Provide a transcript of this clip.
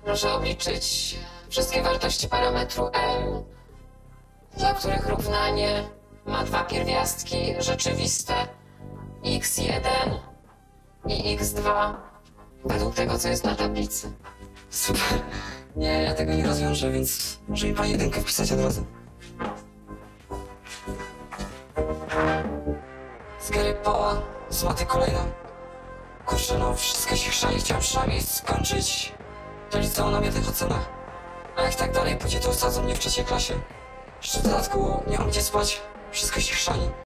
Proszę obliczyć wszystkie wartości parametru m, dla których równanie ma dwa pierwiastki rzeczywiste x1 i x2 według tego, co jest na tablicy. Super. Nie, ja tego nie rozwiążę, więc może mi pani jedynkę wpisać od razu. Z Gary Poła, z maty kolejna. Kurczę, no wszystko się chrzani, chciałem przynajmniej skończyć to liceum na jednych ocenach. A jak tak dalej pójdzie, to osadzą mnie w trzeciej klasie. Jeszcze w dodatku nie mam gdzie spać, wszystko się chrzani.